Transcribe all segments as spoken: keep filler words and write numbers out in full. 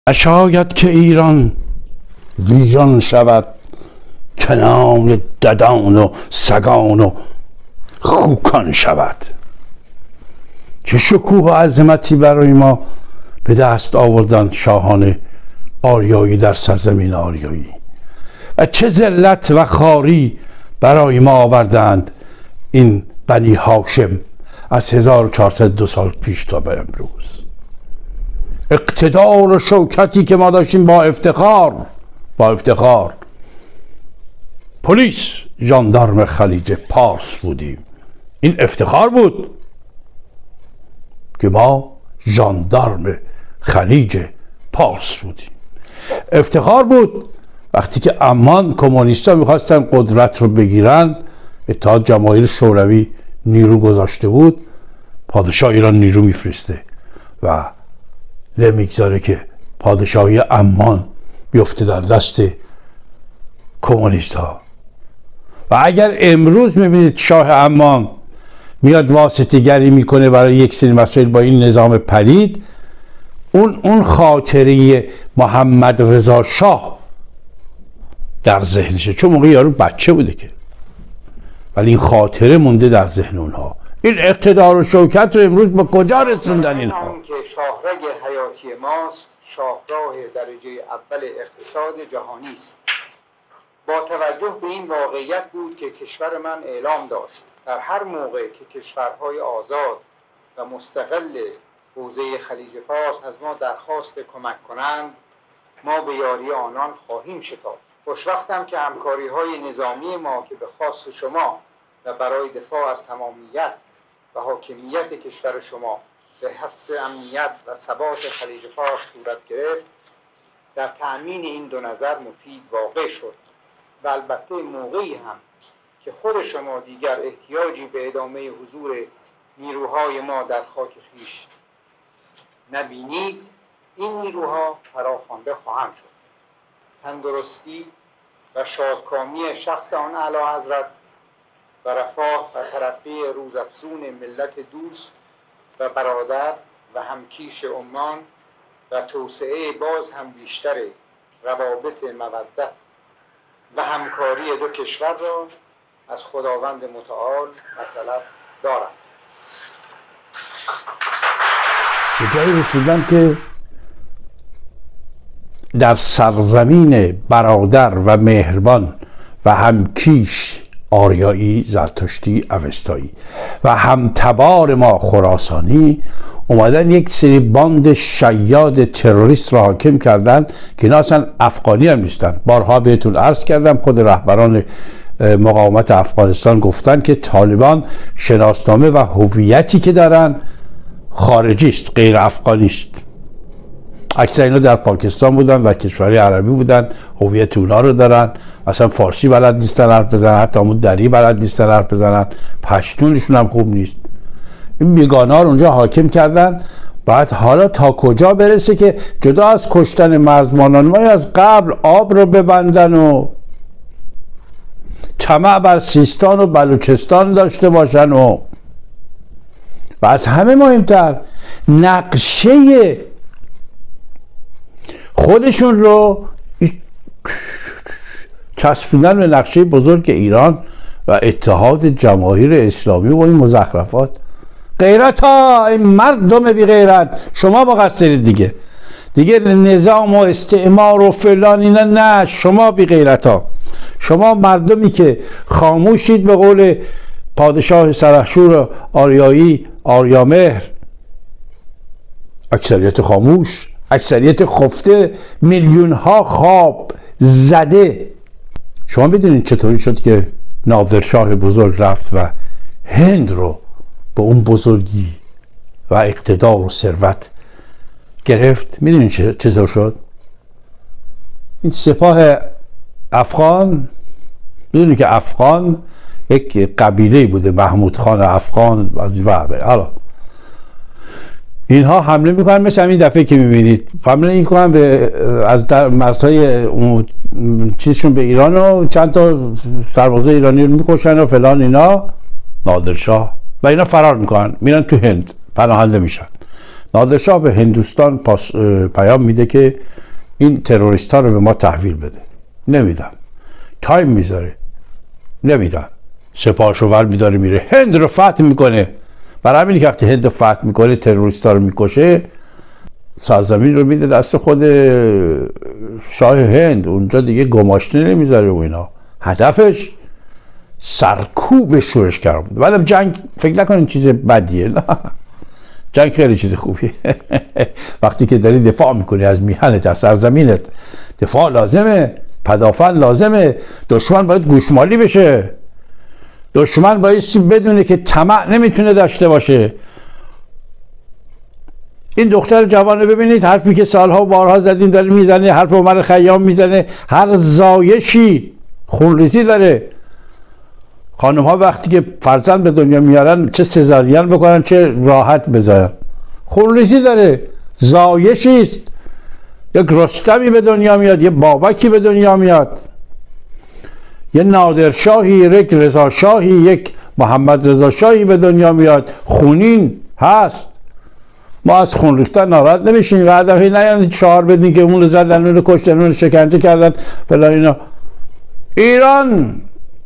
نشاید که ایران ویران شود کنان ددان و سگان و خوکان شود. چه شکوه و عظمتی برای ما به دست آوردن شاهان آریایی در سرزمین آریایی و چه ذلت و خواری برای ما آوردند این بنی هاشم از هزار و چهارصد و دو سال پیش تا به امروز. اقتدار و شوکتی که ما داشتیم با افتخار با افتخار پلیس ژاندارم خلیج پارس بودیم. این افتخار بود که ما ژاندارم خلیج پارس بودیم. افتخار بود وقتی که عمان کمونیستا میخواستن قدرت رو بگیرن، اتحاد جماهیر شوروی نیرو گذاشته بود، پادشاه ایران نیرو میفرسته و نمیگذاره که پادشاهی عمان بیفته در دست کمونیست ها. و اگر امروز میبینید شاه عمان میاد واسطه گری میکنه برای یک سری مسائل با این نظام پلید، اون اون خاطره محمد رضا شاه در ذهنشه، چون موقع یارو بچه بوده که، ولی این خاطره مونده در ذهن اونها. این اقتدار و شوکت رو امروز با کجا رسوندن اینها؟ که شاهرگ حیاتی ماست، شاهراه درجه اول اقتصاد جهانی است. با توجه به این واقعیت بود که کشور من اعلام داشت در هر موقع که کشورهای آزاد و مستقل حوزه خلیج فارس از ما درخواست کمک کنند، ما به یاری آنان خواهیم شتافت. خوشوقتم که همکاری‌های نظامی ما که به خواست شما و برای دفاع از تمامیت و حاکمیت کشور شما به حفظ امنیت و ثبات خلیج فارس صورت گرفت، در تأمین این دو نظر مفید واقع شد و البته موقعی هم که خود شما دیگر احتیاجی به ادامه حضور نیروهای ما در خاک خویش نبینید، این نیروها فراخوانده خواهند شد. تندرستی و شادکامی شخص آن اعلی حضرت و رفاه و ترقی روزافزون ملت دوست و برادر و همکیش عمان و توسعه باز هم بیشتر روابط مودت و همکاری دو کشور را از خداوند متعال مسئلت دارم. به جایی رسیدم که در سرزمین برادر و مهربان و همکیش آریایی، زرتشتی، اوستایی و همتبار ما خراسانی اومدن یک سری باند شیاد تروریست را حاکم کردن که اینا اصلا افغانی هم نیستن. بارها بهتون عرض کردم، خود رهبران مقاومت افغانستان گفتن که طالبان شناسنامه و هویتی که دارن خارجی است، غیر افغانی است. اکثر اینا در پاکستان بودن و کشورهای عربی بودن، هویت اونا رو دارن، اصلا فارسی بلد نیستن حرف بزنن، حتی همون دری بلد نیستن حرف بزنن، پشتونشون هم خوب نیست. این بیگانه ها رو اونجا حاکم کردن. بعد حالا تا کجا برسه که جدا از کشتن مرزبانان ما از قبل آب رو ببندن و طمع بر سیستان و بلوچستان داشته باشن و و از همه مهمتر نقشه خودشون رو چسبیدن به نقشه بزرگ ایران و اتحاد جماهیر اسلامی و این مزخرفات. غیرت ها، این مردم بی غیرت، شما مقصرید دیگه دیگه نظام و استعمار و فلان اینا نه، شما بی غیرت ها، شما مردمی که خاموشید به قول پادشاه سرخشور آریایی آریامهر، اکثریت خاموش، اکثریت خفته، میلیون ها خواب زده. شما بدونید چطوری شد که نادرشاه بزرگ رفت و هند رو به اون بزرگی و اقتدار و ثروت گرفت؟ میدونید چطور شد؟ این سپاه افغان، میدونید که افغان یک قبیله بوده، محمود خان افغان و حالا اینها حمله میکنن مثل همین دفعه که میبینید حمله میکنن به از در مرزهای چیزشون به ایران و چند تا سربازه ایرانی رو میکشن و فلان اینا. نادرشاه و اینا فرار میکنن میرن تو هند، پناهنده میشن. نادرشاه به هندوستان پاس پیام میده که این تروریست ها رو به ما تحویل بده. نمیدن. تایم میذاره. نمیدن. سپاهشو ور میداره میره هند رو فتح میکنه. برای همینی که وقتی هند رو فتح میکنه تروریست ها رو میکشه، سرزمین رو میده دست خود شاه هند. اونجا دیگه گماشته نمیذاره و اینا. هدفش سرکوب شورشگران بود. بعدم جنگ فکر نکنین چیز بدیه. نه، جنگ خیلی چیز خوبیه. وقتی که داری دفاع میکنی از میهنت، از سرزمینت، دفاع لازمه، پدافند لازمه. دشمن باید گوشمالی بشه. دشمن بایستی بدونه که طمع نمیتونه داشته باشه. این دختر جوان رو ببینید، حرفی که سالها و بارها زدین داره میزنه، حرف عمر خیام میزنه. هر زایشی خونریزی داره. خانم ها وقتی که فرزند به دنیا میارن، چه سزارین بکنن چه راحت بذارن، خونریزی داره، زایشی است. یک رستمی به دنیا میاد، یه بابکی به دنیا میاد، یه نادرشاهی، یک رضا شاهی، یک محمد رضا شاهی به دنیا میاد. خونین هست. ما از خون ریختن ناراحت نمیشیم. و هدفی نیان چهار بدین که اون رو زدن، اون رو کشتن، اون رو شکنجه کردن فلان اینا. ایران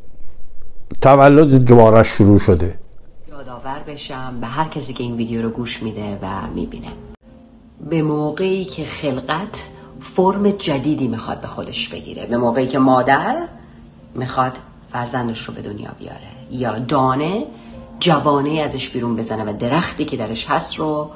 تولد جوارش شروع شده. یادآور بشم به هر کسی که این ویدیو رو گوش میده و میبینه، به موقعی که خلقت فرم جدیدی میخواد به خودش بگیره، به موقعی که مادر میخواد فرزندش رو به دنیا بیاره، یا دانه جوانه ازش بیرون بزنه و درختی که درش هست رو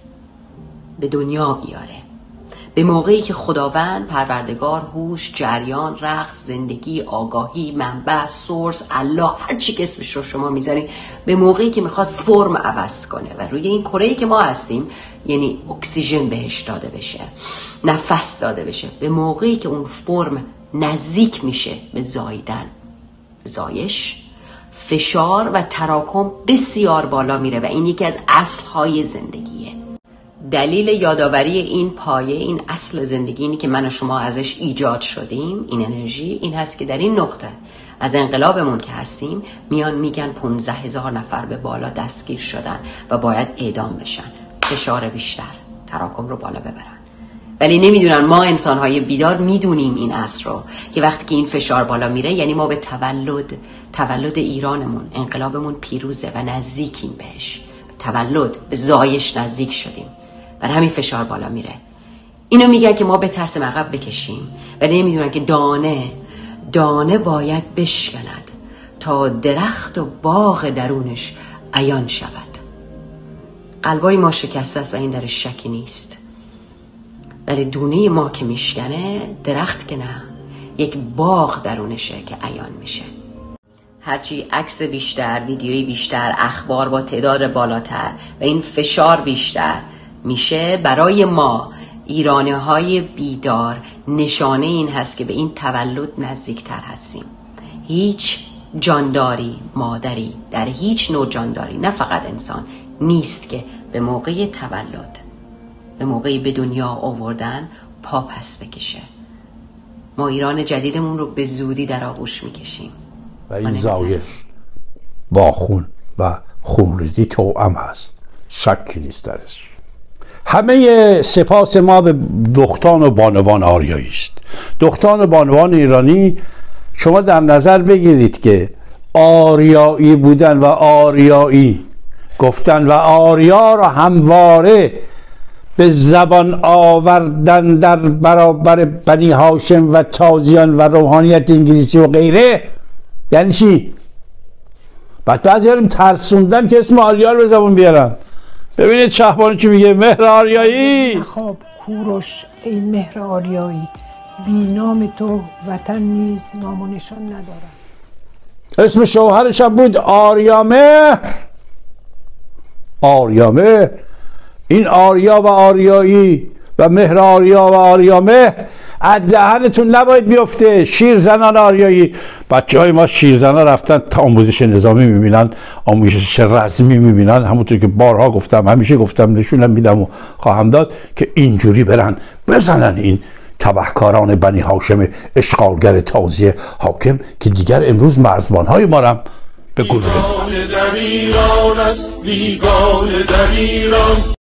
به دنیا بیاره، به موقعی که خداوند پروردگار هوش، جریان، رقص، زندگی، آگاهی، منبع، سورس، الله، هر چی که اسمش رو شما میذارین، به موقعی که میخواد فرم عوض کنه و روی این کره‌ای که ما هستیم، یعنی اکسیژن بهش داده بشه، نفس داده بشه، به موقعی که اون فرم نزدیک میشه به زاییدن، زایش، فشار و تراکم بسیار بالا میره و این یکی از اصلهای زندگیه. دلیل یادآوری این پایه، این اصل زندگی، اینی که من و شما ازش ایجاد شدیم، این انرژی، این هست که در این نقطه از انقلابمون که هستیم میان میگن پونزده هزار نفر به بالا دستگیر شدن و باید اعدام بشن، فشار بیشتر، تراکم رو بالا ببرن. ولی نمیدونن ما انسانهای بیدار میدونیم این اصل رو، که وقتی که این فشار بالا میره یعنی ما به تولد تولد ایرانمون، انقلابمون پیروزه و نزدیکیم بهش، تولد، به زایش نزدیک شدیم، برای همین فشار بالا میره. اینو میگن که ما به ترس عقب بکشیم، ولی نمیدونن که دانه دانه باید بشکند تا درخت و باغ درونش عیان شود. قلبای ما شکسته است و این درش شکی نیست، ولی دونه ما که میشکنه، درخت که نه، یک باغ درونشه که عیان میشه. هرچی عکس بیشتر، ویدیویی بیشتر، اخبار با تعداد بالاتر و این فشار بیشتر میشه، برای ما ایرانی های بیدار نشانه این هست که به این تولد نزدیکتر هستیم. هیچ جانداری، مادری در هیچ نوع جانداری، نه فقط انسان، نیست که به موقع تولد، به موقع به دنیا آوردن پا پس بکشه. ما ایران جدیدمون رو به زودی در آغوش میکشیم و این زایش با خون و خونریزی توأم هست، شکی نیست درش. همه سپاس ما به دختان و بانوان آریایی است. دختان و بانوان ایرانی، شما در نظر بگیرید که آریایی بودن و آریایی گفتن و آریا را همواره به زبان آوردن در برابر بنی هاشم و تازیان و روحانیت انگلیسی و غیره، یعنی چی؟ بعد بعضی ها ترسوندن که اسم آریا رو به زبان بیارن. ببینید شهبانی چی میگه، مهر آریایی. خب کوروش ای مهر آریایی، بی نام تو وطن نیز نام و نشان ندارم. اسم شوهرش هم بود آریامهر. آریامهر. این آریا و آریایی و مهر آریا و آریامهر از دهنتون نباید بیفته. شیرزنان آریایی، بچه های ما شیرزنان رفتن تا آموزش نظامی میبینن، آموزش رزمی میبینن. همونطور که بارها گفتم، همیشه گفتم، نشونم میدم و خواهم داد که اینجوری برن بزنن این تبهکاران بنی هاشم اشغالگر تازی حاکم که دیگر امروز مرزبان های ما را به گلوله.